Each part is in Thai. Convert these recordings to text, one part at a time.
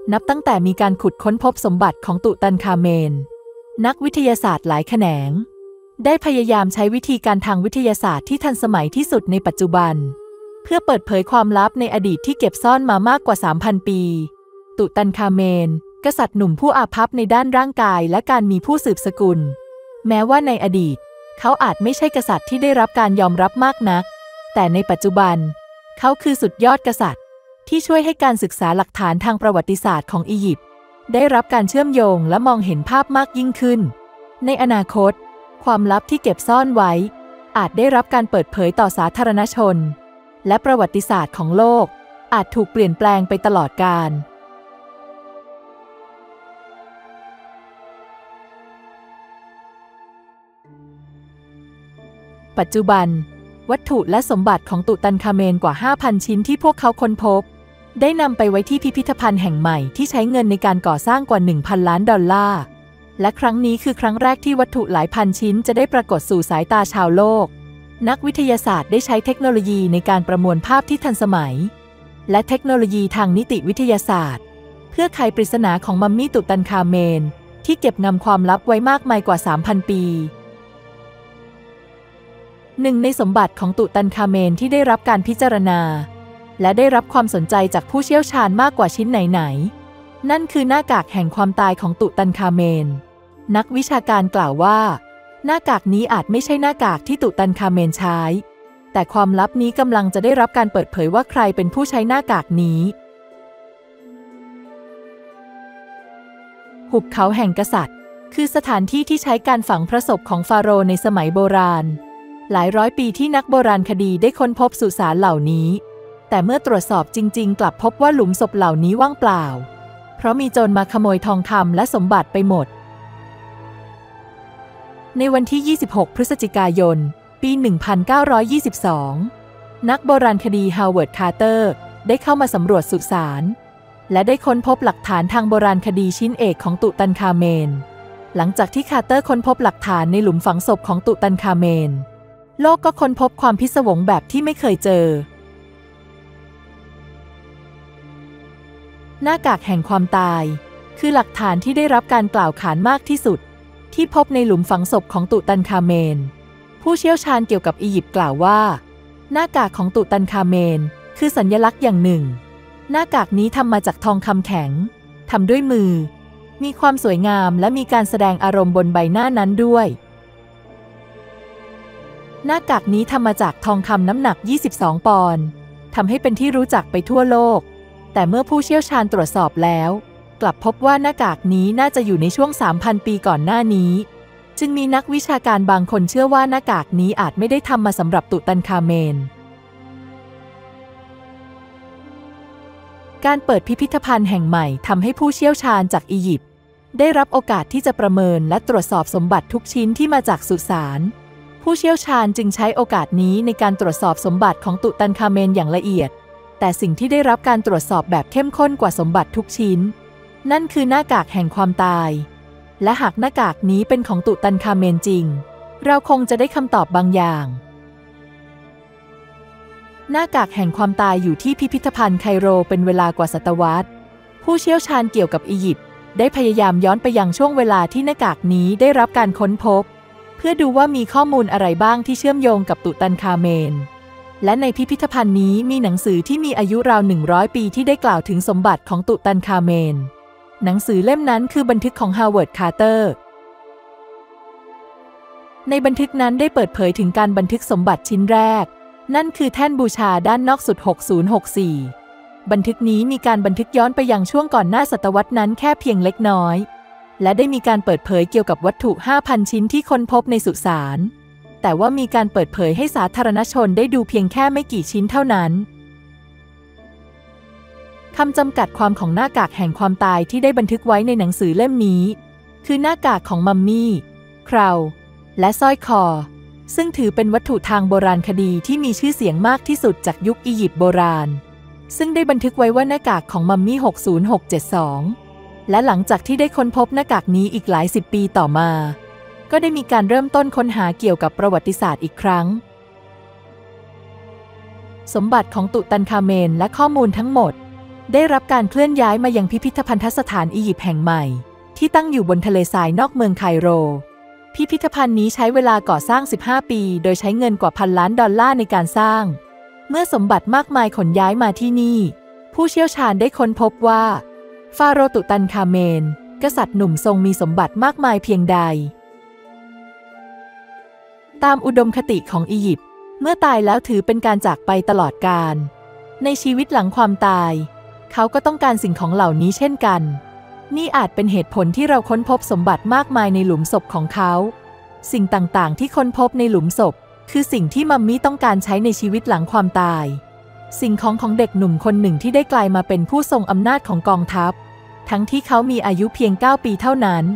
นับตั้งแต่มีการขุดค้นพบสมบัติของตุตันคาเมนนักวิทยาศาสตร์หลายแขนงได้พยายามใช้วิธีการทางวิทยาศาสตร์ที่ทันสมัยที่สุดในปัจจุบันเพื่อเปิดเผยความลับในอดีตที่เก็บซ่อนมามากกว่า 3,000 ปีตุตันคาเมนกษัตริย์หนุ่มผู้อาภัพในด้านร่างกายและการมีผู้สืบสกุลแม้ว่าในอดีตเขาอาจไม่ใช่กษัตริย์ที่ได้รับการยอมรับมากนักแต่ในปัจจุบันเขาคือสุดยอดกษัตริย์ที่ช่วยให้การศึกษาหลักฐานทางประวัติศาสตร์ของอียิปต์ได้รับการเชื่อมโยงและมองเห็นภาพมากยิ่งขึ้นในอนาคตความลับที่เก็บซ่อนไว้อาจได้รับการเปิดเผยต่อสาธารณชนและประวัติศาสตร์ของโลกอาจถูกเปลี่ยนแปลงไปตลอดกาลปัจจุบันวัตถุและสมบัติของตุตันคาเมนกว่า 5,000 ชิ้นที่พวกเขาค้นพบได้นำไปไว้ที่พิพิธภัณฑ์แห่งใหม่ที่ใช้เงินในการก่อสร้างกว่า 1,000 ล้านดอลลาร์และครั้งนี้คือครั้งแรกที่วัตถุหลายพันชิ้นจะได้ปรากฏสู่สายตาชาวโลกนักวิทยาศาสตร์ได้ใช้เทคโนโลยีในการประมวลภาพที่ทันสมัยและเทคโนโลยีทางนิติวิทยาศาสตร์เพื่อไขปริศนาของมัมมี่ตุตันคาเมนที่เก็บงำความลับไว้มากมายกว่า 3,000 ปีหนึ่งในสมบัติของตุตันคาเมนที่ได้รับการพิจารณาและได้รับความสนใจจากผู้เชี่ยวชาญมากกว่าชิ้นไหนๆนั่นคือหน้ากากแห่งความตายของตุตันคาเมนนักวิชาการกล่าวว่าหน้ากากนี้อาจไม่ใช่หน้ากากที่ตุตันคาเมนใช้แต่ความลับนี้กำลังจะได้รับการเปิดเผยว่าใครเป็นผู้ใช้หน้ากากนี้หุบเขาแห่งกษัตริย์คือสถานที่ที่ใช้การฝังพระศพของฟาโรห์ในสมัยโบราณหลายร้อยปีที่นักโบราณคดีได้ค้นพบสุสานเหล่านี้แต่เมื่อตรวจสอบจริงๆกลับพบว่าหลุมศพเหล่านี้ว่างเปล่าเพราะมีโจรมาขโมยทองคำและสมบัติไปหมดในวันที่ 26 พฤศจิกายน ปี 1922 นักโบราณคดีฮาวเวิร์ด คาร์เตอร์ได้เข้ามาสำรวจสุสานและได้ค้นพบหลักฐานทางโบราณคดีชิ้นเอกของตุตันคาเมนหลังจากที่คาร์เตอร์ค้นพบหลักฐานในหลุมฝังศพของตุตันคาเมนโลกก็ค้นพบความพิศวงแบบที่ไม่เคยเจอหน้ากากแห่งความตายคือหลักฐานที่ได้รับการกล่าวขานมากที่สุดที่พบในหลุมฝังศพของตุตันคาเมนผู้เชี่ยวชาญเกี่ยวกับอียิปต์กล่าวว่าหน้ากากของตุตันคาเมนคือสัญลักษณ์อย่างหนึ่งหน้ากากนี้ทำมาจากทองคำแข็งทำด้วยมือมีความสวยงามและมีการแสดงอารมณ์บนใบหน้านั้นด้วยหน้ากากนี้ทำมาจากทองคำน้ำหนัก 22 ปอนด์ทำให้เป็นที่รู้จักไปทั่วโลกแต่เมื่อผู้เชี่ยวชาญตรวจสอบแล้วกลับพบว่าหน้ากากนี้น่าจะอยู่ในช่วง 3,000 ปีก่อนหน้านี้จึงมีนักวิชาการบางคนเชื่อว่าหน้ากากนี้อาจไม่ได้ทำมาสำหรับตุตันคาเมนการเปิดพิพิธภัณฑ์แห่งใหม่ทำให้ผู้เชี่ยวชาญจากอียิปต์ได้รับโอกาสที่จะประเมินและตรวจสอบสมบัติทุกชิ้นที่มาจากสุสานผู้เชี่ยวชาญจึงใช้โอกาสนี้ในการตรวจสอบสมบัติของตุตันคาเมนอย่างละเอียดแต่สิ่งที่ได้รับการตรวจสอบแบบเข้มข้นกว่าสมบัติทุกชิ้นนั่นคือหน้ากากแห่งความตายและหากหน้ากากนี้เป็นของตุตันคาเมนจริงเราคงจะได้คำตอบบางอย่างหน้ากากแห่งความตายอยู่ที่พิพิธภัณฑ์ไคโรเป็นเวลากว่าศตวรรษผู้เชี่ยวชาญเกี่ยวกับอียิปต์ได้พยายามย้อนไปยังช่วงเวลาที่หน้ากากนี้ได้รับการค้นพบเพื่อดูว่ามีข้อมูลอะไรบ้างที่เชื่อมโยงกับตุตันคาเมนและในพิพิธภัณฑ์นี้มีหนังสือที่มีอายุราว 100 ปีที่ได้กล่าวถึงสมบัติของตุตันคาเมนหนังสือเล่มนั้นคือบันทึกของฮาวเวิร์ด คาร์เตอร์ในบันทึกนั้นได้เปิดเผยถึงการบันทึกสมบัติชิ้นแรกนั่นคือแท่นบูชาด้านนอกสุด 6064 บันทึกนี้มีการบันทึกย้อนไปยังช่วงก่อนหน้าศตวรรษนั้นแค่เพียงเล็กน้อยและได้มีการเปิดเผยเกี่ยวกับวัตถุ 5,000 ชิ้นที่ค้นพบในสุสานแต่ว่ามีการเปิดเผยให้สาธารณชนได้ดูเพียงแค่ไม่กี่ชิ้นเท่านั้นคำจำกัดความของหน้ากากแห่งความตายที่ได้บันทึกไว้ในหนังสือเล่มนี้คือหน้ากากของมัมมี่เคราและสร้อยคอซึ่งถือเป็นวัตถุทางโบราณคดีที่มีชื่อเสียงมากที่สุดจากยุคอียิปต์โบราณซึ่งได้บันทึกไว้ว่าหน้ากากของมัมมี่ 60672 และหลังจากที่ได้ค้นพบหน้ากากนี้อีกหลายสิบปีต่อมาก็ได้มีการเริ่มต้นค้นหาเกี่ยวกับประวัติศาสตร์อีกครั้งสมบัติของตุตันคาเมนและข้อมูลทั้งหมดได้รับการเคลื่อนย้ายมายังพิพิธภัณฑสถานอียิปต์แห่งใหม่ที่ตั้งอยู่บนทะเลทรายนอกเมืองไคโรพิพิธภัณฑ์นี้ใช้เวลาก่อสร้าง15 ปีโดยใช้เงินกว่า$1,000,000,000ในการสร้างเมื่อสมบัติมากมายขนย้ายมาที่นี่ผู้เชี่ยวชาญได้ค้นพบว่าฟาโรห์ตุตันคาเมนกษัตริย์หนุ่มทรงมีสมบัติมากมายเพียงใดตามอุดมคติของอียิปต์เมื่อตายแล้วถือเป็นการจากไปตลอดกาลในชีวิตหลังความตายเขาก็ต้องการสิ่งของเหล่านี้เช่นกันนี่อาจเป็นเหตุผลที่เราค้นพบสมบัติมากมายในหลุมศพของเขาสิ่งต่างๆที่ค้นพบในหลุมศพคือสิ่งที่มัมมี่ต้องการใช้ในชีวิตหลังความตายสิ่งของเด็กหนุ่มคนหนึ่งที่ได้กลายมาเป็นผู้ทรงอำนาจของกองทัพทั้งที่เขามีอายุเพียง9 ปีเท่านั้น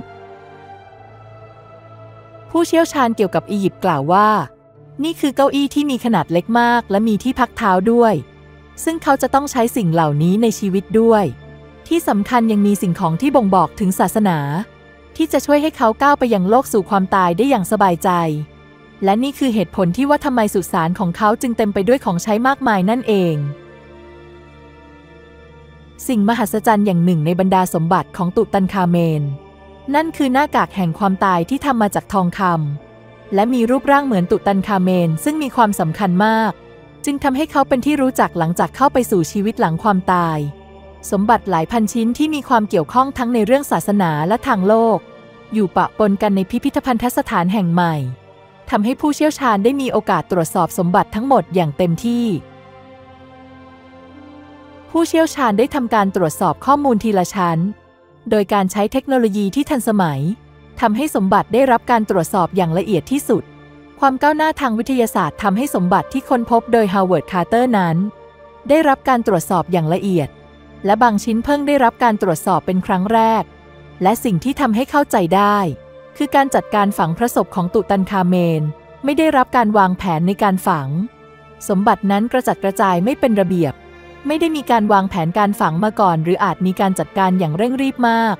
ผู้เชี่ยวชาญเกี่ยวกับอียิปต์กล่าวว่านี่คือเก้าอี้ที่มีขนาดเล็กมากและมีที่พักเท้าด้วยซึ่งเขาจะต้องใช้สิ่งเหล่านี้ในชีวิตด้วยที่สำคัญยังมีสิ่งของที่บ่งบอกถึงศาสนาที่จะช่วยให้เขาก้าวไปยังโลกสู่ความตายได้อย่างสบายใจและนี่คือเหตุผลที่ว่าทำไมสุสานของเขาจึงเต็มไปด้วยของใช้มากมายนั่นเองสิ่งมหัศจรรย์อย่างหนึ่งในบรรดาสมบัติของตุตันคาเมนนั่นคือหน้ากากแห่งความตายที่ทำมาจากทองคำและมีรูปร่างเหมือนตุตันคาเมนซึ่งมีความสำคัญมากจึงทำให้เขาเป็นที่รู้จักหลังจากเข้าไปสู่ชีวิตหลังความตายสมบัติหลายพันชิ้นที่มีความเกี่ยวข้องทั้งในเรื่องศาสนาและทางโลกอยู่ปะปนกันในพิพิธภัณฑสถานแห่งใหม่ทำให้ผู้เชี่ยวชาญได้มีโอกาสตรวจสอบสมบัติทั้งหมดอย่างเต็มที่ผู้เชี่ยวชาญได้ทำการตรวจสอบข้อมูลทีละชั้นโดยการใช้เทคโนโลยีที่ทันสมัยทำให้สมบัติได้รับการตรวจสอบอย่างละเอียดที่สุดความก้าวหน้าทางวิทยาศาสตร์ทำให้สมบัติที่ค้นพบโดยฮาวเวิร์ด คาร์เตอร์นั้นได้รับการตรวจสอบอย่างละเอียดและบางชิ้นเพิ่งได้รับการตรวจสอบเป็นครั้งแรกและสิ่งที่ทำให้เข้าใจได้คือการจัดการฝังพระศพของตุตันคาเมนไม่ได้รับการวางแผนในการฝังสมบัตินั้นกระจัดกระจายไม่เป็นระเบียบไม่ได้มีการวางแผนการฝังมาก่อนหรืออาจมีการจัดการอย่างเร่งรีบมาก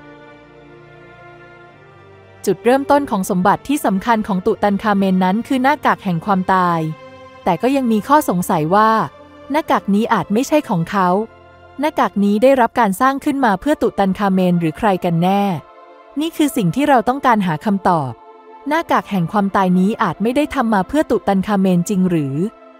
จุดเริ่มต้นของสมบัติที่สำคัญของตุตันคาเมนนั้นคือหน้ากากแห่งความตายแต่ก็ยังมีข้อสงสัยว่าหน้ากากนี้อาจไม่ใช่ของเขาหน้ากากนี้ได้รับการสร้างขึ้นมาเพื่อตุตันคาเมนหรือใครกันแน่นี่คือสิ่งที่เราต้องการหาคำตอบหน้ากากแห่งความตายนี้อาจไม่ได้ทำมาเพื่อตุตันคาเมนจริงหรือ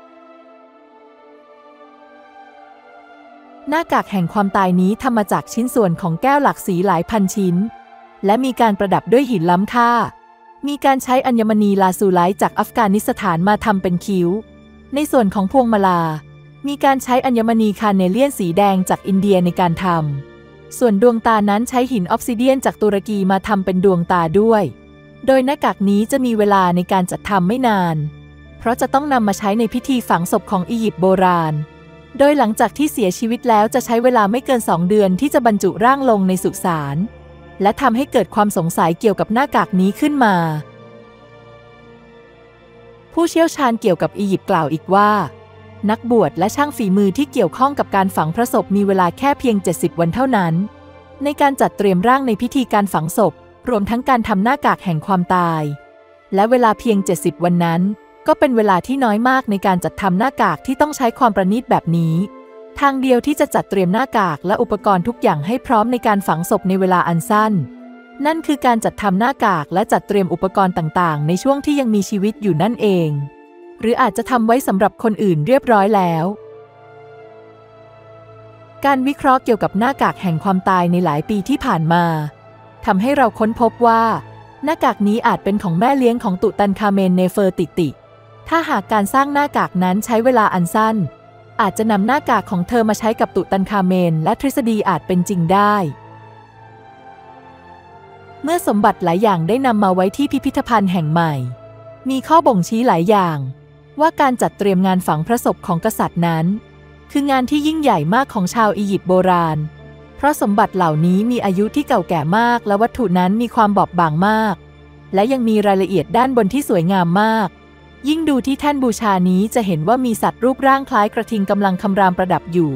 หน้ากากแห่งความตายนี้ทำมาจากชิ้นส่วนของแก้วหลากสีหลายพันชิ้นและมีการประดับด้วยหินล้ำค่ามีการใช้อัญมณีลาซูไลท์จากอัฟกานิสถานมาทำเป็นคิ้วในส่วนของพวงมาลามีการใช้อัญมณีคาเนเลียนสีแดงจากอินเดียในการทำส่วนดวงตานั้นใช้หินออฟซิเดียนจากตุรกีมาทำเป็นดวงตาด้วยโดยหน้ากากนี้จะมีเวลาในการจัดทำไม่นานเพราะจะต้องนำมาใช้ในพิธีฝังศพของอียิปต์โบราณโดยหลังจากที่เสียชีวิตแล้วจะใช้เวลาไม่เกิน2 เดือนที่จะบรรจุร่างลงในสุสานและทำให้เกิดความสงสัยเกี่ยวกับหน้ากากนี้ขึ้นมาผู้เชี่ยวชาญเกี่ยวกับอียิปต์กล่าวอีกว่านักบวชและช่างฝีมือที่เกี่ยวข้องกับการฝังพระศพมีเวลาแค่เพียง70 วันเท่านั้นในการจัดเตรียมร่างในพิธีการฝังศพรวมทั้งการทำหน้ากากแห่งความตายและเวลาเพียง70 วันนั้นก็เป็นเวลาที่น้อยมากในการจัดทำหน้ากากที่ต้องใช้ความประณีตแบบนี้ทางเดียวที่จะจัดเตรียมหน้ากากและอุปกรณ์ทุกอย่างให้พร้อมในการฝังศพในเวลาอันสั้นนั่นคือการจัดทำหน้ากากและจัดเตรียมอุปกรณ์ต่างๆในช่วงที่ยังมีชีวิตอยู่นั่นเองหรืออาจจะทำไว้สำหรับคนอื่นเรียบร้อยแล้วการวิเคราะห์เกี่ยวกับหน้ากากแห่งความตายในหลายปีที่ผ่านมาทำให้เราค้นพบว่าหน้ากากนี้อาจเป็นของแม่เลี้ยงของตุตันคาเมนเนเฟอร์ติติถ้าหากการสร้างหน้ากากนั้นใช้เวลาอันสั้นอาจจะนำหน้ากากของเธอมาใช้กับตุตันคาเมนและทฤษฎีอาจเป็นจริงได้เมื่อสมบัติหลายอย่างได้นำมาไว้ที่พิพิธภัณฑ์แห่งใหม่มีข้อบ่งชี้หลายอย่างว่าการจัดเตรียมงานฝังพระศพของกษัตริย์นั้นคืองานที่ยิ่งใหญ่มากของชาวอียิปต์โบราณเพราะสมบัติเหล่านี้มีอายุที่เก่าแก่มากและวัตถุนั้นมีความบอบบางมากและยังมีรายละเอียดด้านบนที่สวยงามมากยิ่งดูที่แท่นบูชานี้จะเห็นว่ามีสัตว์รูปร่างคล้ายกระทิงกำลังคำรามประดับอยู่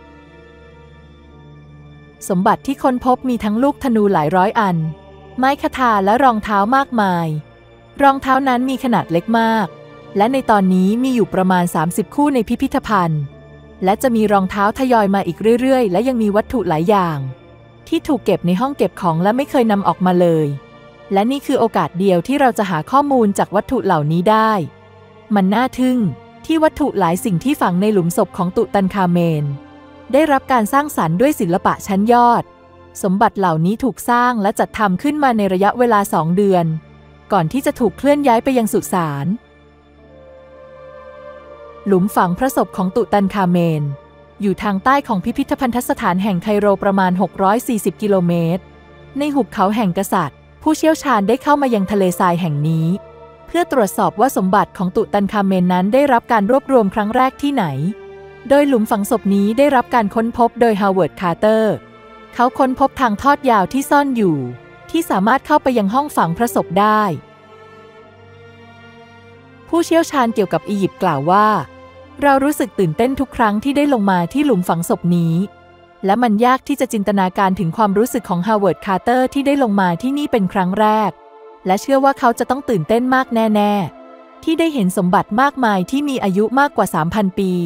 สมบัติที่ค้นพบมีทั้งลูกธนูหลายร้อยอันไม้คทาและรองเท้ามากมายรองเท้านั้นมีขนาดเล็กมากและในตอนนี้มีอยู่ประมาณ30 คู่ในพิพิธภัณฑ์และจะมีรองเท้าทยอยมาอีกเรื่อยๆและยังมีวัตถุหลายอย่างที่ถูกเก็บในห้องเก็บของและไม่เคยนำออกมาเลยและนี่คือโอกาสเดียวที่เราจะหาข้อมูลจากวัตถุเหล่านี้ได้มันน่าทึ่งที่วัตถุหลายสิ่งที่ฝังในหลุมศพของตุตันคาเมนได้รับการสร้างสรรค์ด้วยศิลปะชั้นยอดสมบัติเหล่านี้ถูกสร้างและจัดทำขึ้นมาในระยะเวลา2 เดือนก่อนที่จะถูกเคลื่อนย้ายไปยังสุสานหลุมฝังพระศพของตุตันคาเมนอยู่ทางใต้ของพิพิธภัณฑสถานแห่งไคโรประมาณ640 กิโลเมตรในหุบเขาแห่งกษัตริย์ผู้เชี่ยวชาญได้เข้ามายังทะเลทรายแห่งนี้เพื่อตรวจสอบว่าสมบัติของตุตันคาเมนนั้นได้รับการรวบรวมครั้งแรกที่ไหนโดยหลุมฝังศพนี้ได้รับการค้นพบโดยฮาวเวิร์ด คาร์เตอร์เขาค้นพบทางทอดยาวที่ซ่อนอยู่ที่สามารถเข้าไปยังห้องฝังพระศพได้ผู้เชี่ยวชาญเกี่ยวกับอียิปต์กล่าวว่าเรารู้สึกตื่นเต้นทุกครั้งที่ได้ลงมาที่หลุมฝังศพนี้และมันยากที่จะจินตนาการถึงความรู้สึกของฮาวเวิร์ด คาร์เตอร์ที่ได้ลงมาที่นี่เป็นครั้งแรกและเชื่อว่าเขาจะต้องตื่นเต้นมากแน่ๆที่ได้เห็นสมบัติมากมายที่มีอายุมากกว่า 3,000 ปี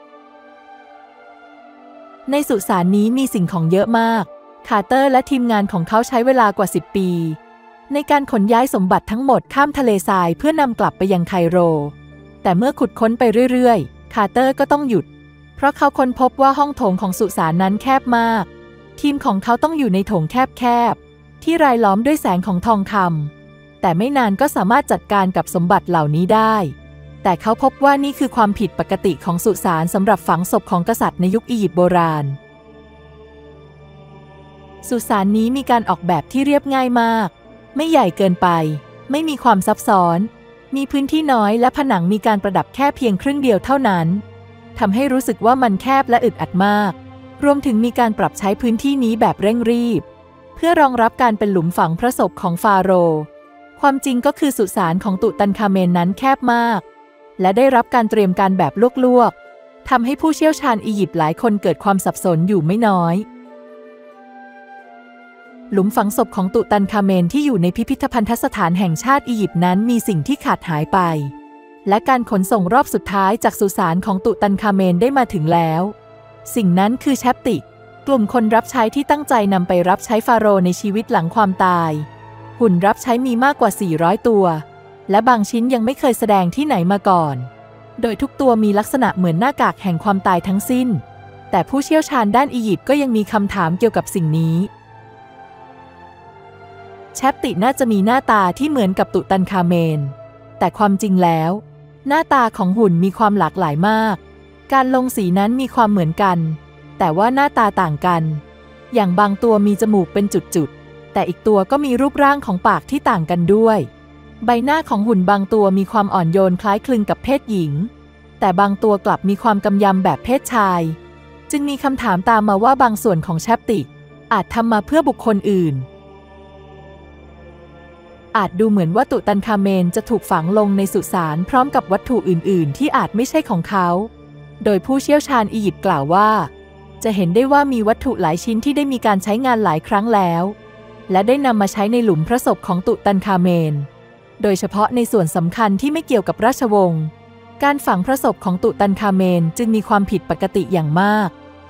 ในสุสานนี้มีสิ่งของเยอะมากคาร์เตอร์และทีมงานของเขาใช้เวลากว่า10 ปีในการขนย้ายสมบัติทั้งหมดข้ามทะเลทรายเพื่อนำกลับไปยังไคโรแต่เมื่อขุดค้นไปเรื่อยๆคาร์เตอร์ก็ต้องหยุดเพราะเขาค้นพบว่าห้องโถงของสุสานนั้นแคบมากทีมของเขาต้องอยู่ในโถงแคบๆที่รายล้อมด้วยแสงของทองคำแต่ไม่นานก็สามารถจัดการกับสมบัติเหล่านี้ได้แต่เขาพบว่านี่คือความผิดปกติของสุสานสำหรับฝังศพของกษัตริย์ในยุคอียิปต์โบราณสุสานนี้มีการออกแบบที่เรียบง่ายมากไม่ใหญ่เกินไปไม่มีความซับซ้อนมีพื้นที่น้อยและผนังมีการประดับแค่เพียงครึ่งเดียวเท่านั้นทำให้รู้สึกว่ามันแคบและอึดอัดมากรวมถึงมีการปรับใช้พื้นที่นี้แบบเร่งรีบเพื่อรองรับการเป็นหลุมฝังพระศพของฟาโรห์ความจริงก็คือสุสานของตุตันคาเมนนั้นแคบมากและได้รับการเตรียมการแบบลวกๆทำให้ผู้เชี่ยวชาญอียิปต์หลายคนเกิดความสับสนอยู่ไม่น้อยหลุมฝังศพของตุตันคาเมนที่อยู่ในพิพิธภัณฑสถานแห่งชาติอียิปต์นั้นมีสิ่งที่ขาดหายไปและการขนส่งรอบสุดท้ายจากสุสานของตุตันคาเมนได้มาถึงแล้วสิ่งนั้นคือแชปติกกลุ่มคนรับใช้ที่ตั้งใจนำไปรับใช้ฟาโรห์ในชีวิตหลังความตายหุ่นรับใช้มีมากกว่า400 ตัวและบางชิ้นยังไม่เคยแสดงที่ไหนมาก่อนโดยทุกตัวมีลักษณะเหมือนหน้ากากแห่งความตายทั้งสิ้นแต่ผู้เชี่ยวชาญด้านอียิปต์ก็ยังมีคำถามเกี่ยวกับสิ่งนี้แชปติน่าจะมีหน้าตาที่เหมือนกับตุตันคาเมนแต่ความจริงแล้วหน้าตาของหุ่นมีความหลากหลายมากการลงสีนั้นมีความเหมือนกันแต่ว่าหน้าตาต่างกันอย่างบางตัวมีจมูกเป็นจุดๆแต่อีกตัวก็มีรูปร่างของปากที่ต่างกันด้วยใบหน้าของหุ่นบางตัวมีความอ่อนโยนคล้ายคลึงกับเพศหญิงแต่บางตัวกลับมีความกำยำแบบเพศชายจึงมีคำถามตามมาว่าบางส่วนของแชปติกอาจทำมาเพื่อบุคคลอื่นอาจดูเหมือนว่าตุตันคาเมนจะถูกฝังลงในสุสานพร้อมกับวัตถุอื่นๆที่อาจไม่ใช่ของเขาโดยผู้เชี่ยวชาญอียิปต์กล่าวว่าจะเห็นได้ว่ามีวัตถุหลายชิ้นที่ได้มีการใช้งานหลายครั้งแล้วและได้นำมาใช้ในหลุมพระศพของตุตันคาเมนโดยเฉพาะในส่วนสำคัญที่ไม่เกี่ยวกับราชวงศ์การฝังพระศพของตุตันคาเมนจึงมีความผิดปกติอย่างมาก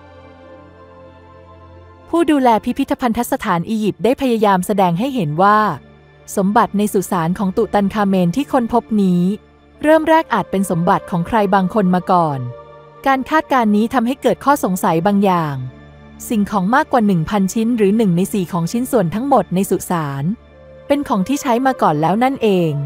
ผู้ดูแลพิพิธภัณฑสถานอียิปต์ได้พยายามแสดงให้เห็นว่าสมบัติในสุสานของตุตันคาเมนที่ค้นพบนี้เริ่มแรกอาจเป็นสมบัติของใครบางคนมาก่อนการคาดการณ์นี้ทำให้เกิดข้อสงสัยบางอย่างสิ่งของมากกว่า 1,000 ชิ้นหรือ1 ใน 4ของชิ้นส่วนทั้งหมดในสุสานเป็นของที่ใช้มาก่อนแล้วนั่นเอง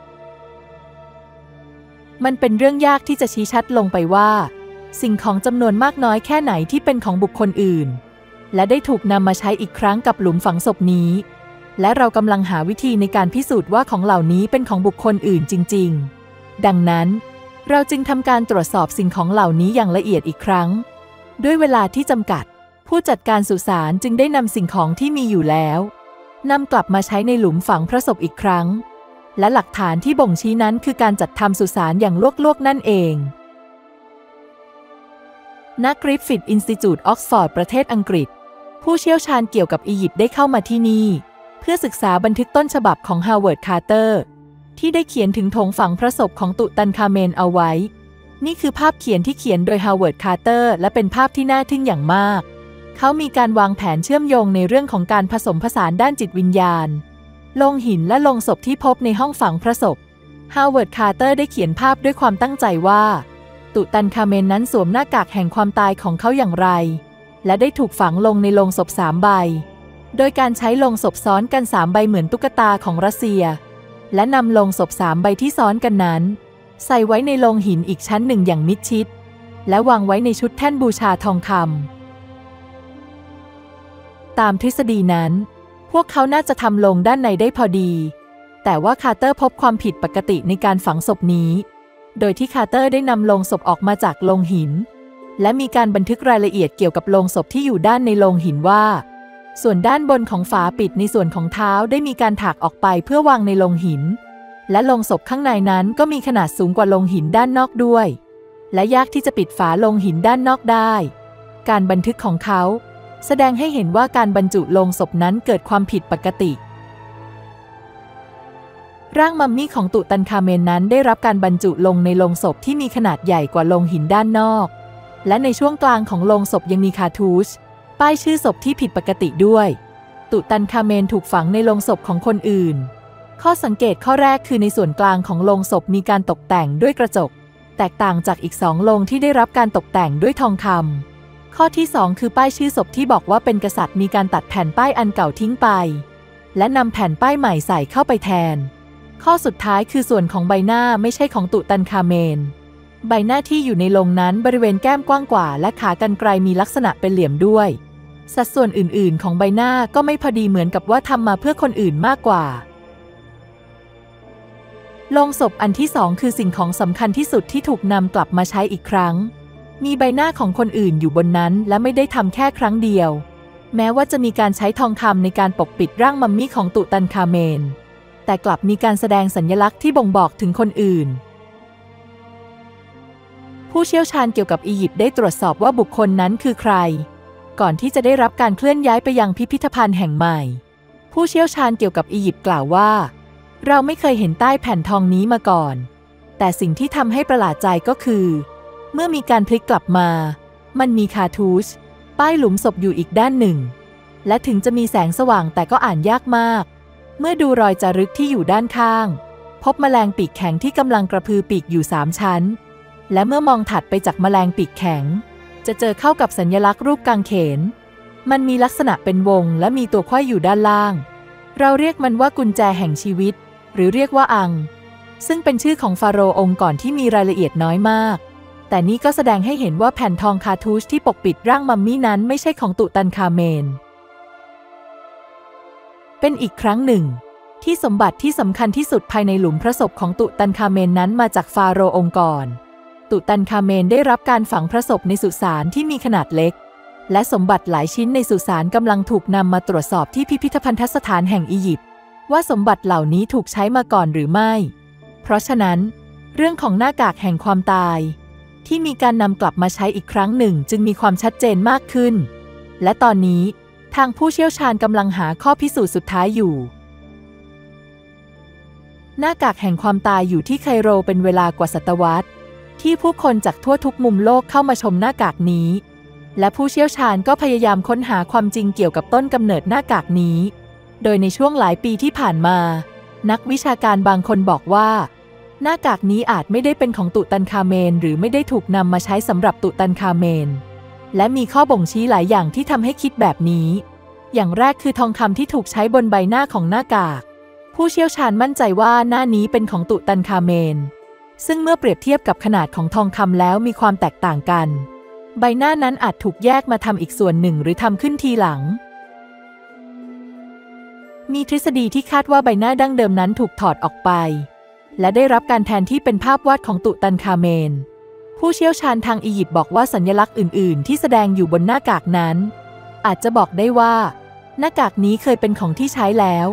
มันเป็นเรื่องยากที่จะชี้ชัดลงไปว่าสิ่งของจำนวนมากน้อยแค่ไหนที่เป็นของบุคคลอื่นและได้ถูกนำมาใช้อีกครั้งกับหลุมฝังศพนี้และเรากำลังหาวิธีในการพิสูจน์ว่าของเหล่านี้เป็นของบุคคลอื่นจริงๆดังนั้นเราจึงทำการตรวจสอบสิ่งของเหล่านี้อย่างละเอียดอีกครั้งด้วยเวลาที่จำกัดผู้จัดการสุสานจึงได้นำสิ่งของที่มีอยู่แล้วนำกลับมาใช้ในหลุมฝังพระศพอีกครั้งและหลักฐานที่บ่งชี้นั้นคือการจัดทำสุสานอย่างลวกๆนั่นเองณ Griffith Institute ออกซฟอร์ดประเทศอังกฤษผู้เชี่ยวชาญเกี่ยวกับอียิปต์ได้เข้ามาที่นี่เพื่อศึกษาบันทึกต้นฉบับของฮาวเวิร์ด คาร์เตอร์ที่ได้เขียนถึงโถงฝังพระศพของตุตันคาเมนเอาไว้นี่คือภาพเขียนที่เขียนโดยฮาวเวิร์ด คาร์เตอร์และเป็นภาพที่น่าทึ่งอย่างมากเขามีการวางแผนเชื่อมโยงในเรื่องของการผสมผสานด้านจิตวิญญาณโลงหินและโลงศพที่พบในห้องฝังพระศพฮาวเวิร์ด คาร์เตอร์ได้เขียนภาพด้วยความตั้งใจว่าตุตันคาเมนนั้นสวมหน้ากากแห่งความตายของเขาอย่างไรและได้ถูกฝังลงในโลงศพ3 ใบโดยการใช้โลงศพซ้อนกัน3 ใบเหมือนตุ๊กตาของรัสเซียและนำโลงศพ3 ใบที่ซ้อนกันนั้นใส่ไว้ในโลงหินอีกชั้นหนึ่งอย่างมิดชิดและวางไว้ในชุดแท่นบูชาทองคำตามทฤษฎีนั้นพวกเขาน่าจะทำลงด้านในได้พอดีแต่ว่าคาร์เตอร์พบความผิดปกติในการฝังศพนี้โดยที่คาร์เตอร์ได้นำโลงศพออกมาจากโลงหินและมีการบันทึกรายละเอียดเกี่ยวกับโลงศพที่อยู่ด้านในโลงหินว่าส่วนด้านบนของฝาปิดในส่วนของเท้าได้มีการถากออกไปเพื่อวางในโลงหินและโลงศพข้างในนั้นก็มีขนาดสูงกว่าโลงหินด้านนอกด้วยและยากที่จะปิดฝาโลงหินด้านนอกได้การบันทึกของเขาแสดงให้เห็นว่าการบรรจุโลงศพนั้นเกิดความผิดปกติร่างมัมมี่ของตุตันคาเมนนั้นได้รับการบรรจุลงในโลงศพที่มีขนาดใหญ่กว่าโลงหินด้านนอกและในช่วงกลางของโลงศพยังมีคาทูชป้ายชื่อศพที่ผิดปกติด้วยตุตันคาเมนถูกฝังในโลงศพของคนอื่นข้อสังเกตข้อแรกคือในส่วนกลางของโลงศพมีการตกแต่งด้วยกระจกแตกต่างจากอีก2 โลงที่ได้รับการตกแต่งด้วยทองคำข้อที่2คือป้ายชื่อศพที่บอกว่าเป็นกษัตริย์มีการตัดแผ่นป้ายอันเก่าทิ้งไปและนำแผ่นป้ายใหม่ใส่เข้าไปแทนข้อสุดท้ายคือส่วนของใบหน้าไม่ใช่ของตุตันคาเมนใบหน้าที่อยู่ในโลงนั้นบริเวณแก้มกว้างกว่าและขากรรไกรมีลักษณะเป็นเหลี่ยมด้วยสัดส่วนอื่นๆของใบหน้าก็ไม่พอดีเหมือนกับว่าทำมาเพื่อคนอื่นมากกว่าโลงศพอันที่2คือสิ่งของสำคัญที่สุดที่ถูกนำกลับมาใช้อีกครั้งมีใบหน้าของคนอื่นอยู่บนนั้นและไม่ได้ทำแค่ครั้งเดียวแม้ว่าจะมีการใช้ทองคำในการปกปิดร่างมัมมี่ของตุตันคาเมนแต่กลับมีการแสดงสัญลักษณ์ที่บ่งบอกถึงคนอื่นผู้เชี่ยวชาญเกี่ยวกับอียิปต์ได้ตรวจสอบว่าบุคคลนั้นคือใครก่อนที่จะได้รับการเคลื่อนย้ายไปยังพิพิธภัณฑ์แห่งใหม่ผู้เชี่ยวชาญเกี่ยวกับอียิปต์กล่าวว่าเราไม่เคยเห็นใต้แผ่นทองนี้มาก่อนแต่สิ่งที่ทำให้ประหลาดใจก็คือเมื่อมีการพลิกกลับมามันมีคาทูชป้ายหลุมศพอยู่อีกด้านหนึ่งและถึงจะมีแสงสว่างแต่ก็อ่านยากมากเมื่อดูรอยจารึกที่อยู่ด้านข้างพบแมลงปีกแข็งที่กำลังกระพือปีกอยู่3 ชั้นและเมื่อมองถัดไปจากแมลงปีกแข็งจะเจอเข้ากับสัญลักษณ์รูปกางเขนมันมีลักษณะเป็นวงและมีตัวไขว้อยู่ด้านล่างเราเรียกมันว่ากุญแจแห่งชีวิตหรือเรียกว่าอังซึ่งเป็นชื่อของฟาโรห์องค์ก่อนที่มีรายละเอียดน้อยมากแต่นี่ก็แสดงให้เห็นว่าแผ่นทองคาทูชที่ปกปิดร่างมัมมี่นั้นไม่ใช่ของตุตันคาเมนเป็นอีกครั้งหนึ่งที่สมบัติที่สำคัญที่สุดภายในหลุมพระศพของตุตันคาเมนนั้นมาจากฟาโรห์องค์ก่อนตุตันคาเมนได้รับการฝังพระศพในสุสานที่มีขนาดเล็กและสมบัติหลายชิ้นในสุสานกำลังถูกนำมาตรวจสอบที่พิพิธภัณฑสถานแห่งอียิปต์ว่าสมบัติเหล่านี้ถูกใช้มาก่อนหรือไม่เพราะฉะนั้นเรื่องของหน้ากากแห่งความตายที่มีการนำกลับมาใช้อีกครั้งหนึ่งจึงมีความชัดเจนมากขึ้นและตอนนี้ทางผู้เชี่ยวชาญกำลังหาข้อพิสูจน์สุดท้ายอยู่หน้ากากแห่งความตายอยู่ที่ไคโรเป็นเวลากว่าศตวรรษที่ผู้คนจากทั่วทุกมุมโลกเข้ามาชมหน้ากากนี้และผู้เชี่ยวชาญก็พยายามค้นหาความจริงเกี่ยวกับต้นกำเนิดหน้ากากนี้โดยในช่วงหลายปีที่ผ่านมานักวิชาการบางคนบอกว่าหน้ากากนี้อาจไม่ได้เป็นของตุตันคาเมนหรือไม่ได้ถูกนำมาใช้สำหรับตุตันคาเมนและมีข้อบ่งชี้หลายอย่างที่ทำให้คิดแบบนี้อย่างแรกคือทองคำที่ถูกใช้บนใบหน้าของหน้ากากผู้เชี่ยวชาญมั่นใจว่าหน้านี้เป็นของตุตันคาเมนซึ่งเมื่อเปรียบเทียบกับขนาดของทองคำแล้วมีความแตกต่างกันใบหน้านั้นอาจถูกแยกมาทำอีกส่วนหนึ่งหรือทำขึ้นทีหลังมีทฤษฎีที่คาดว่าใบหน้าดั้งเดิมนั้นถูกถอดออกไปและได้รับการแทนที่เป็นภาพวาดของตุตันคาเมนผู้เชี่ยวชาญทางอียิปต์บอกว่าสัญลักษณ์อื่นๆที่แสดงอยู่บนหน้ากากนั้นอาจจะบอกได้ว่าหน้ากากนี้เคยเป็นของที่ใช้แล้ว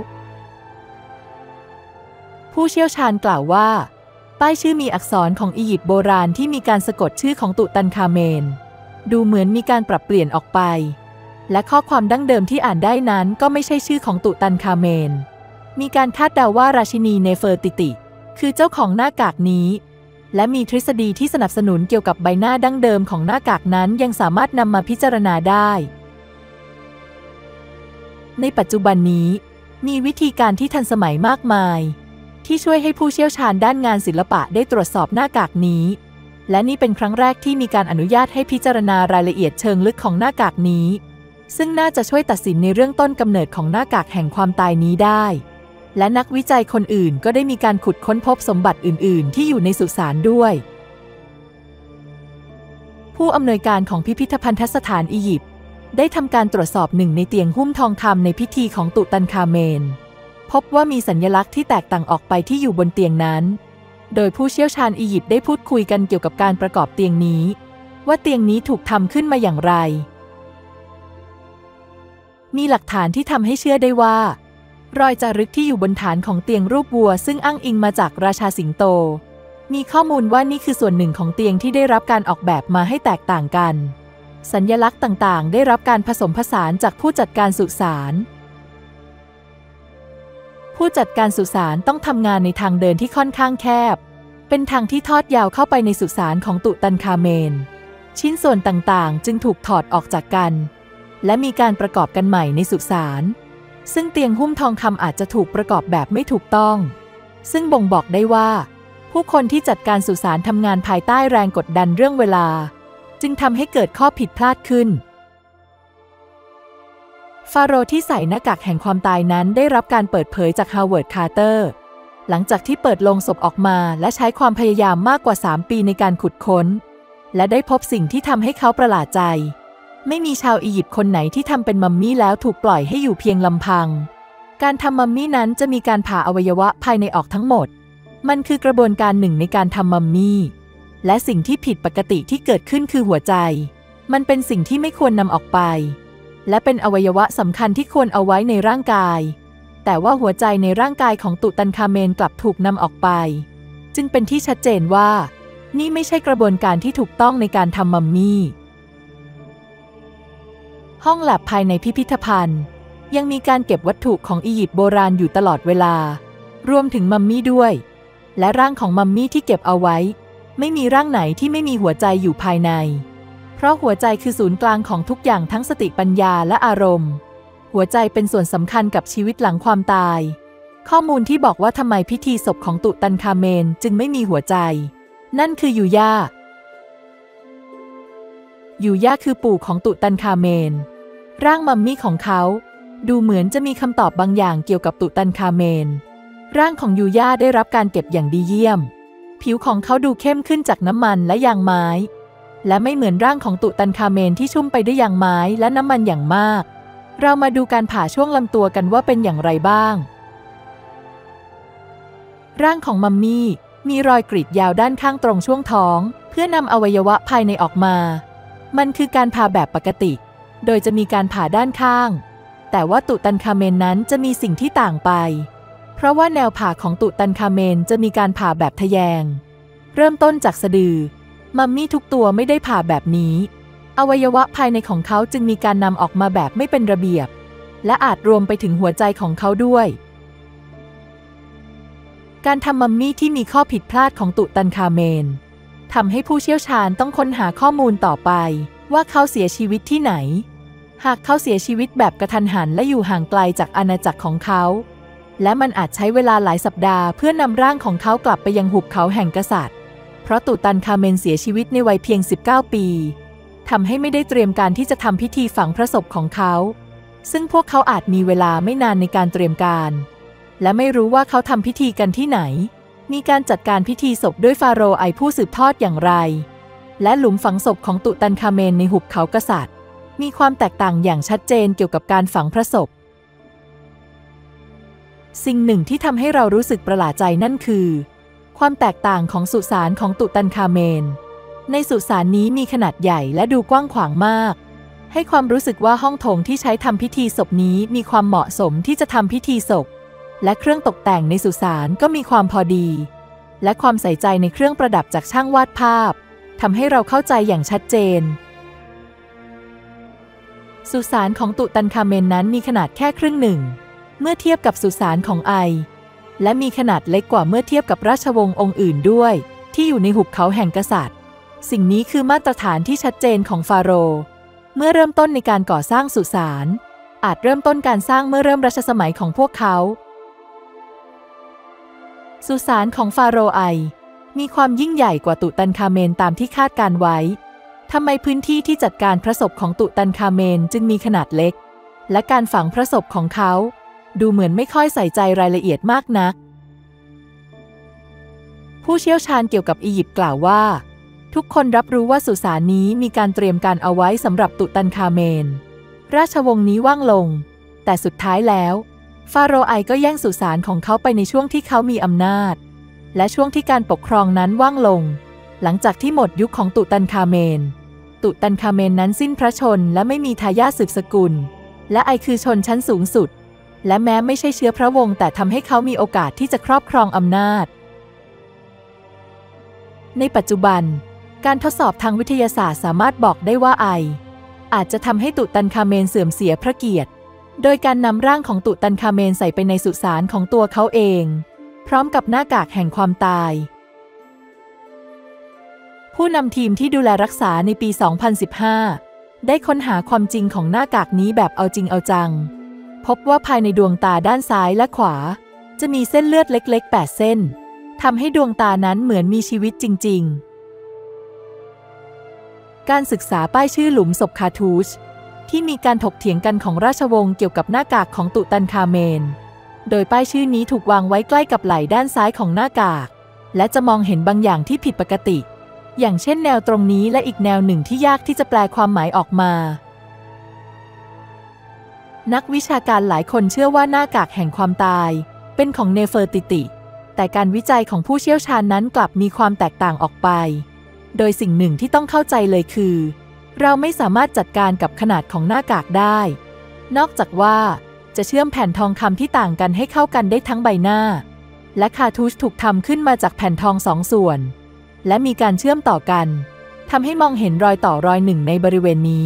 ผู้เชี่ยวชาญกล่าวว่าป้ายชื่อมีอักษรของอียิปต์โบราณที่มีการสะกดชื่อของตุตันคาเมนดูเหมือนมีการปรับเปลี่ยนออกไปและข้อความดั้งเดิมที่อ่านได้นั้นก็ไม่ใช่ชื่อของตุตันคาเมนมีการคาดเดาว่าราชินีเนเฟอร์ติติคือเจ้าของหน้ากากนี้และมีทฤษฎีที่สนับสนุนเกี่ยวกับใบหน้าดั้งเดิมของหน้ากากนั้นยังสามารถนำมาพิจารณาได้ในปัจจุบันนี้มีวิธีการที่ทันสมัยมากมายที่ช่วยให้ผู้เชี่ยวชาญด้านงานศิลปะได้ตรวจสอบหน้ากากนี้และนี่เป็นครั้งแรกที่มีการอนุญาตให้พิจารณารายละเอียดเชิงลึกของหน้ากากนี้ซึ่งน่าจะช่วยตัดสินในเรื่องต้นกำเนิดของหน้ากากแห่งความตายนี้ได้และนักวิจัยคนอื่นก็ได้มีการขุดค้นพบสมบัติอื่นๆที่อยู่ในสุสานด้วยผู้อำนวยการของพิพิธภัณฑสถานอียิปต์ได้ทำการตรวจสอบหนึ่งในเตียงหุ้มทองคำในพิธีของตุตันคาเมนพบว่ามีสัญลักษณ์ที่แตกต่างออกไปที่อยู่บนเตียงนั้นโดยผู้เชี่ยวชาญอียิปต์ได้พูดคุยกันเกี่ยวกับการประกอบเตียงนี้ว่าเตียงนี้ถูกทำขึ้นมาอย่างไรมีหลักฐานที่ทำให้เชื่อได้ว่ารอยจารึกที่อยู่บนฐานของเตียงรูปวัวซึ่งอ้างอิงมาจากราชาสิงโตมีข้อมูลว่านี่คือส่วนหนึ่งของเตียงที่ได้รับการออกแบบมาให้แตกต่างกันสัญลักษณ์ต่างๆได้รับการผสมผสานจากผู้จัดการสุสานผู้จัดการสุสานต้องทำงานในทางเดินที่ค่อนข้างแคบเป็นทางที่ทอดยาวเข้าไปในสุสานของตุตันคาเมนชิ้นส่วนต่างๆจึงถูกถอดออกจากกันและมีการประกอบกันใหม่ในสุสานซึ่งเตียงหุ้มทองคำอาจจะถูกประกอบแบบไม่ถูกต้องซึ่งบ่งบอกได้ว่าผู้คนที่จัดการสุสานทำงานภายใต้แรงกดดันเรื่องเวลาจึงทำให้เกิดข้อผิดพลาดขึ้นฟาโรห์ที่ใส่หน้ากากแห่งความตายนั้นได้รับการเปิดเผยจากฮาวเวิร์ด คาร์เตอร์หลังจากที่เปิดโลงศพออกมาและใช้ความพยายามมากกว่า3 ปีในการขุดค้นและได้พบสิ่งที่ทำให้เขาประหลาดใจไม่มีชาวอียิปต์คนไหนที่ทำเป็นมัมมี่แล้วถูกปล่อยให้อยู่เพียงลำพังการทำมัมมี่นั้นจะมีการผ่าอวัยวะภายในออกทั้งหมดมันคือกระบวนการหนึ่งในการทำมัมมี่และสิ่งที่ผิดปกติที่เกิดขึ้นคือหัวใจมันเป็นสิ่งที่ไม่ควรนำออกไปและเป็นอวัยวะสำคัญที่ควรเอาไว้ในร่างกายแต่ว่าหัวใจในร่างกายของตุตันคาเมนกลับถูกนำออกไปจึงเป็นที่ชัดเจนว่านี่ไม่ใช่กระบวนการที่ถูกต้องในการทำมัมมี่ห้องแลบภายในพิพิธภัณฑ์ยังมีการเก็บวัตถุของอียิปต์โบราณอยู่ตลอดเวลารวมถึงมัมมี่ด้วยและร่างของมัมมี่ที่เก็บเอาไว้ไม่มีร่างไหนที่ไม่มีหัวใจอยู่ภายในเพราะหัวใจคือศูนย์กลางของทุกอย่างทั้งสติปัญญาและอารมณ์หัวใจเป็นส่วนสำคัญกับชีวิตหลังความตายข้อมูลที่บอกว่าทำไมพิธีศพของตุตันคาเมนจึงไม่มีหัวใจนั่นคือยูย่าคือปู่ของตุตันคาเมนร่างมัมมี่ของเขาดูเหมือนจะมีคำตอบบางอย่างเกี่ยวกับตุตันคาเมนร่างของยูย่าได้รับการเก็บอย่างดีเยี่ยมผิวของเขาดูเข้มขึ้นจากน้ำมันและยางไม้และไม่เหมือนร่างของตุตันคาเมนที่ชุ่มไปด้วยยางไม้และน้ำมันอย่างมากเรามาดูการผ่าช่วงลำตัวกันว่าเป็นอย่างไรบ้างร่างของมัมมี่มีรอยกรีดยาวด้านข้างตรงช่วงท้องเพื่อนำอวัยวะภายในออกมามันคือการผ่าแบบปกติโดยจะมีการผ่าด้านข้างแต่ว่าตุตันคาเมนนั้นจะมีสิ่งที่ต่างไปเพราะว่าแนวผ่าของตุตันคาเมนจะมีการผ่าแบบทะแยงเริ่มต้นจากสะดือมัมมี่ทุกตัวไม่ได้ผ่าแบบนี้อวัยวะภายในของเขาจึงมีการนำออกมาแบบไม่เป็นระเบียบและอาจรวมไปถึงหัวใจของเขาด้วยการทำมัมมี่ที่มีข้อผิดพลาดของตุตันคาเมนทำให้ผู้เชี่ยวชาญต้องค้นหาข้อมูลต่อไปว่าเขาเสียชีวิตที่ไหนหากเขาเสียชีวิตแบบกระทันหันและอยู่ห่างไกลจากอาณาจักรของเขาและมันอาจใช้เวลาหลายสัปดาห์เพื่อนำร่างของเขากลับไปยังหุบเขาแห่งกษัตริย์เพราะตุตันคาเมนเสียชีวิตในวัยเพียง19 ปีทำให้ไม่ได้เตรียมการที่จะทำพิธีฝังพระศพของเขาซึ่งพวกเขาอาจมีเวลาไม่นานในการเตรียมการและไม่รู้ว่าเขาทำพิธีกันที่ไหนมีการจัดการพิธีศพด้วยฟาโรห์ไอผู้สืบทอดอย่างไรและหลุมฝังศพของตุตันคาเมนในหุบเขากษัตริย์มีความแตกต่างอย่างชัดเจนเกี่ยวกับการฝังพระศพสิ่งหนึ่งที่ทำให้เรารู้สึกประหลาดใจนั่นคือความแตกต่างของสุสานของตุตันคาเมนในสุสานนี้มีขนาดใหญ่และดูกว้างขวางมากให้ความรู้สึกว่าห้องโถงที่ใช้ทำพิธีศพนี้มีความเหมาะสมที่จะทำพิธีศพและเครื่องตกแต่งในสุสานก็มีความพอดีและความใส่ใจในเครื่องประดับจากช่างวาดภาพทำให้เราเข้าใจอย่างชัดเจนสุสานของตุตันคาเมนนั้นมีขนาดแค่ครึ่งหนึ่งเมื่อเทียบกับสุสานของไอและมีขนาดเล็กกว่าเมื่อเทียบกับราชวงศ์องค์อื่นด้วยที่อยู่ในหุบเขาแห่งกษัตริย์สิ่งนี้คือมาตรฐานที่ชัดเจนของฟาโรห์เมื่อเริ่มต้นในการก่อสร้างสุสานอาจเริ่มต้นการสร้างเมื่อเริ่มรัชสมัยของพวกเขาสุสานของฟาโรห์ไอมีความยิ่งใหญ่กว่าตุตันคาเมนตามที่คาดการไว้ทำไมพื้นที่ที่จัดการพระศพของตุตันคาเมนจึงมีขนาดเล็กและการฝังพระศพของเขาดูเหมือนไม่ค่อยใส่ใจรายละเอียดมากนักผู้เชี่ยวชาญเกี่ยวกับอียิปต์กล่าวว่าทุกคนรับรู้ว่าสุสานนี้มีการเตรียมการเอาไว้สำหรับตุตันคาเมนราชวงศ์นี้ว่างลงแต่สุดท้ายแล้วฟาโรห์ไอก็แย่งสุสานของเขาไปในช่วงที่เขามีอำนาจและช่วงที่การปกครองนั้นว่างลงหลังจากที่หมดยุคของตุตันคาเมนนั้นสิ้นพระชนและไม่มีทายาทสืบสกุลและไอคือชนชั้นสูงสุดและแม้ไม่ใช่เชื้อพระวงศ์แต่ทำให้เขามีโอกาสที่จะครอบครองอำนาจในปัจจุบันการทดสอบทางวิทยาศาสตร์สามารถบอกได้ว่าไออาจจะทำให้ตุตันคาเมนเสื่อมเสียพระเกียรติโดยการนำร่างของตุตันคาเมนใส่ไปในสุสานของตัวเขาเองพร้อมกับหน้ากากแห่งความตายผู้นำทีมที่ดูแลรักษาในปี 2015 ได้ค้นหาความจริงของหน้ากากนี้แบบเอาจริงเอาจังพบว่าภายในดวงตาด้านซ้ายและขวาจะมีเส้นเลือดเล็กๆ8 เส้นทำให้ดวงตานั้นเหมือนมีชีวิตจริงๆการศึกษาป้ายชื่อหลุมศพคาทูชที่มีการถกเถียงกันของราชวงศ์เกี่ยวกับหน้ากากของตุตันคาเมนโดยป้ายชื่อนี้ถูกวางไว้ใกล้กับไหล่ด้านซ้ายของหน้ากากและจะมองเห็นบางอย่างที่ผิดปกติอย่างเช่นแนวตรงนี้และอีกแนวหนึ่งที่ยากที่จะแปลความหมายออกมานักวิชาการหลายคนเชื่อว่าหน้ากากแห่งความตายเป็นของเนเฟอร์ติติแต่การวิจัยของผู้เชี่ยวชาญนั้นกลับมีความแตกต่างออกไปโดยสิ่งหนึ่งที่ต้องเข้าใจเลยคือเราไม่สามารถจัดการกับขนาดของหน้ากากได้นอกจากว่าจะเชื่อมแผ่นทองคำที่ต่างกันให้เข้ากันได้ทั้งใบหน้าและคาทูชถูกทำขึ้นมาจากแผ่นทอง2 ส่วนและมีการเชื่อมต่อกันทำให้มองเห็นรอยต่อรอยหนึ่งในบริเวณนี้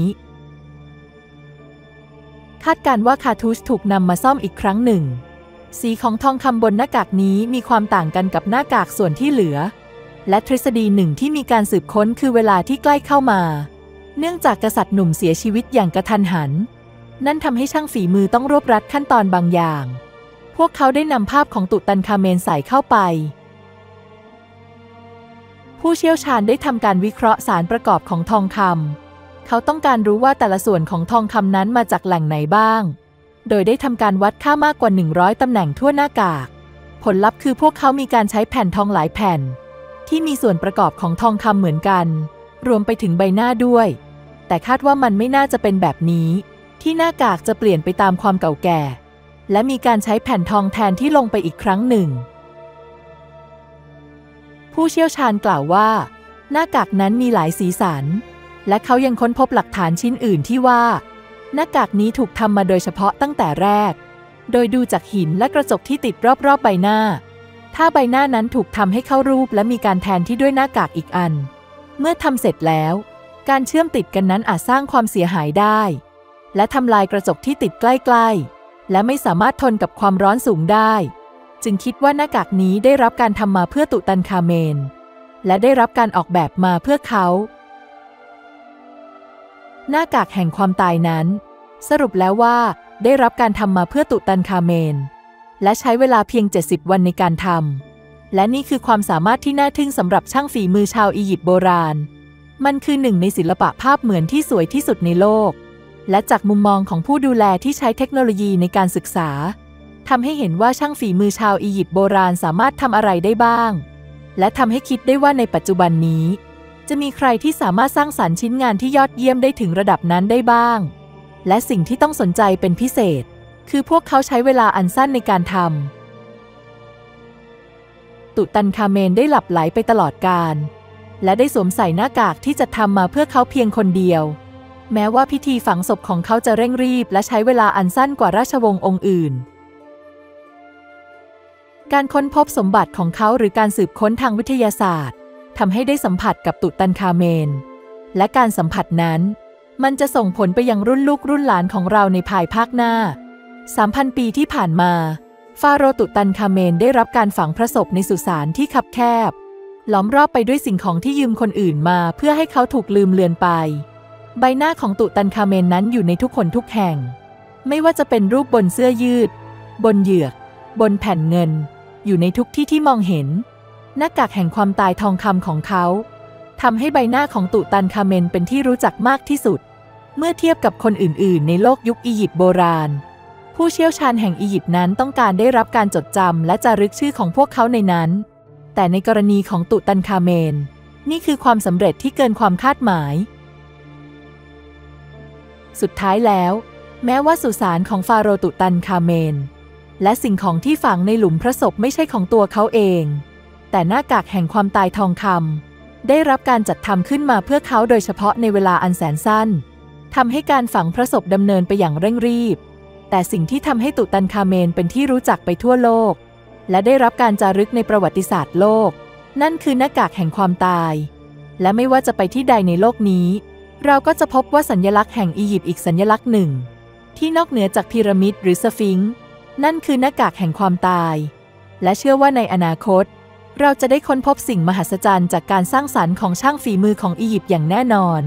คาดการว่าคาทูชถูกนำมาซ่อมอีกครั้งหนึ่งสีของทองคำบนหน้ากากนี้มีความต่างกันกับหน้ากากส่วนที่เหลือและทฤษฎีหนึ่งที่มีการสืบค้นคือเวลาที่ใกล้เข้ามาเนื่องจากกษัตริย์หนุ่มเสียชีวิตอย่างกระทันหันนั่นทำให้ช่างฝีมือต้องรวบรัดขั้นตอนบางอย่างพวกเขาได้นำภาพของตุตันคาเมนใส่เข้าไปผู้เชี่ยวชาญได้ทำการวิเคราะห์สารประกอบของทองคำเขาต้องการรู้ว่าแต่ละส่วนของทองคำนั้นมาจากแหล่งไหนบ้างโดยได้ทำการวัดค่ามากกว่า100ตำแหน่งทั่วหน้ากากผลลัพธ์คือพวกเขามีการใช้แผ่นทองหลายแผ่นที่มีส่วนประกอบของทองคำเหมือนกันรวมไปถึงใบหน้าด้วยแต่คาดว่ามันไม่น่าจะเป็นแบบนี้ที่หน้ากากจะเปลี่ยนไปตามความเก่าแก่และมีการใช้แผ่นทองแทนที่ลงไปอีกครั้งหนึ่งผู้เชี่ยวชาญกล่าวว่าหน้ากากนั้นมีหลายสีสันและเขายังค้นพบหลักฐานชิ้นอื่นที่ว่าหน้ากากนี้ถูกทำมาโดยเฉพาะตั้งแต่แรกโดยดูจากหินและกระจกที่ติดรอบๆใบหน้าถ้าใบหน้านั้นถูกทำให้เข้ารูปและมีการแทนที่ด้วยหน้ากากอีกอันเมื่อทำเสร็จแล้วการเชื่อมติดกันนั้นอาจสร้างความเสียหายได้และทำลายกระจกที่ติดใกล้ๆและไม่สามารถทนกับความร้อนสูงได้จึงคิดว่าหน้ากากนี้ได้รับการทำมาเพื่อตุตันคาเมนและได้รับการออกแบบมาเพื่อเขาหน้ากากแห่งความตายนั้นสรุปแล้วว่าได้รับการทำมาเพื่อตุตันคาเมนและใช้เวลาเพียง70 วันในการทำและนี่คือความสามารถที่น่าทึ่งสำหรับช่างฝีมือชาวอียิปต์โบราณมันคือหนึ่งในศิลปะภาพเหมือนที่สวยที่สุดในโลกและจากมุมมองของผู้ดูแลที่ใช้เทคโนโลยีในการศึกษาทำให้เห็นว่าช่างฝีมือชาวอียิปต์โบราณสามารถทำอะไรได้บ้างและทำให้คิดได้ว่าในปัจจุบันนี้จะมีใครที่สามารถสร้างสรรค์ชิ้นงานที่ยอดเยี่ยมได้ถึงระดับนั้นได้บ้างและสิ่งที่ต้องสนใจเป็นพิเศษคือพวกเขาใช้เวลาอันสั้นในการทำตุตันคาเมนได้หลับไหลไปตลอดกาลและได้สวมใส่หน้ากากที่จะทำมาเพื่อเขาเพียงคนเดียวแม้ว่าพิธีฝังศพของเขาจะเร่งรีบและใช้เวลาอันสั้นกว่าราชวงศ์องค์อื่นการค้นพบสมบัติของเขาหรือการสืบค้นทางวิทยาศาสตร์ทำให้ได้สัมผัสกับตุตันคาเมนและการสัมผัสนั้นมันจะส่งผลไปยังรุ่นลูกรุ่นหลานของเราในภายภาคหน้า 3,000 ปีที่ผ่านมาฟาโรห์ตุตันคาเมนได้รับการฝังพระศพในสุสานที่คับแคบล้อมรอบไปด้วยสิ่งของที่ยืมคนอื่นมาเพื่อให้เขาถูกลืมเลือนไปใบหน้าของตุตันคาเมนนั้นอยู่ในทุกคนทุกแห่งไม่ว่าจะเป็นรูปบนเสื้อยืดบนเหยือกบนแผ่นเงินอยู่ในทุกที่ที่มองเห็นหน้ากากแห่งความตายทองคำของเขาทำให้ใบหน้าของตุตันคาเมนเป็นที่รู้จักมากที่สุดเมื่อเทียบกับคนอื่นๆในโลกยุคอียิปต์โบราณผู้เชี่ยวชาญแห่งอียิปต์นั้นต้องการได้รับการจดจำและจารึกชื่อของพวกเขาในนั้นแต่ในกรณีของตุตันคาเมนนี่คือความสำเร็จที่เกินความคาดหมายสุดท้ายแล้วแม้ว่าสุสานของฟาโรห์ตุตันคาเมนและสิ่งของที่ฝังในหลุมพระศพไม่ใช่ของตัวเขาเองแต่หน้ากากแห่งความตายทองคำได้รับการจัดทำขึ้นมาเพื่อเขาโดยเฉพาะในเวลาอันแสนสั้นทำให้การฝังพระศพดำเนินไปอย่างเร่งรีบแต่สิ่งที่ทำให้ตุตันคาเมนเป็นที่รู้จักไปทั่วโลกและได้รับการจารึกในประวัติศาสตร์โลกนั่นคือหน้ากากแห่งความตายและไม่ว่าจะไปที่ใดในโลกนี้เราก็จะพบว่าสัญลักษณ์แห่งอียิปต์อีกสัญลักษณ์หนึ่งที่นอกเหนือจากพีระมิดหรือสฟิงซ์นั่นคือหน้ากากแห่งความตายและเชื่อว่าในอนาคตเราจะได้ค้นพบสิ่งมหัศจรรย์จากการสร้างสรรค์ของช่างฝีมือของอียิปต์อย่างแน่นอน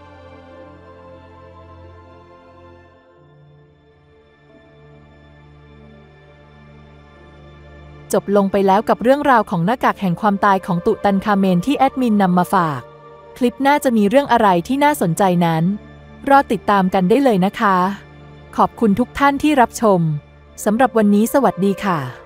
จบลงไปแล้วกับเรื่องราวของหน้ากากแห่งความตายของตุตันคาเมนที่แอดมินนำมาฝากคลิปหน้าจะมีเรื่องอะไรที่น่าสนใจนั้นรอติดตามกันได้เลยนะคะขอบคุณทุกท่านที่รับชมสำหรับวันนี้สวัสดีค่ะ